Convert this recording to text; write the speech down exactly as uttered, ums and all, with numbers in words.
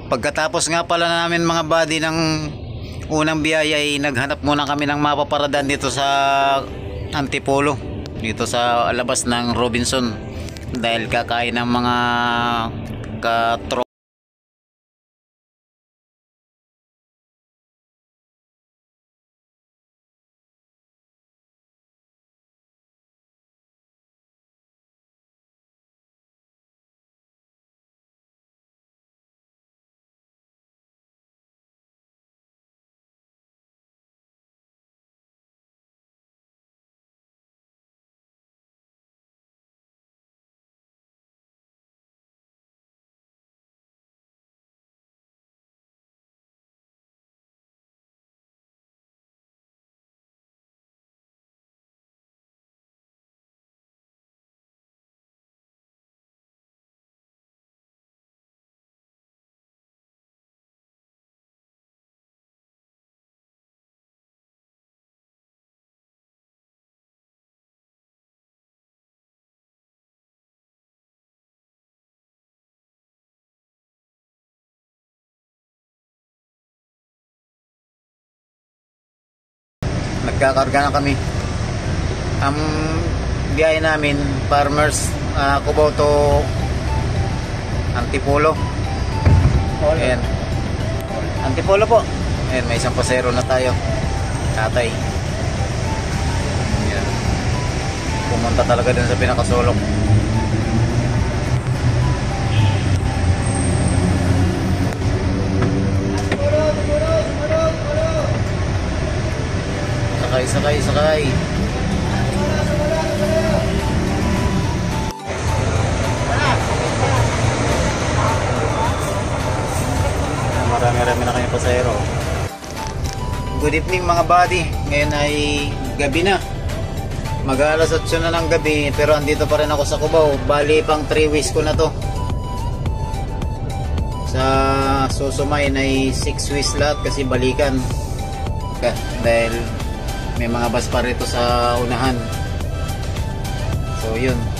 Pagkatapos nga pala namin mga buddy ng unang biyaya ay naghanap muna kami ng mapaparadan dito sa Antipolo, dito sa labas ng Robinson, dahil kakain ng mga katro. Nagkakarga na kami. Ang biyahe namin, Farmers, uh, Cubao to Antipolo. Ayan. Antipolo po. Ayan, may isang pasero na tayo. Tatay. Ayan. Pumunta talaga din sa pinakasulok. Sakay, sakay, sakay. Marami-rami na kayong pasahero. Good evening mga buddy. Ngayon ay gabi na. Mag-alas otso na ng gabi, pero andito pa rin ako sa Cubao. Bali pang three weeks ko na to. Sa Susumay ay six weeks lahat kasi balikan. Dahil may mga bus pa rito sa unahan. So yun.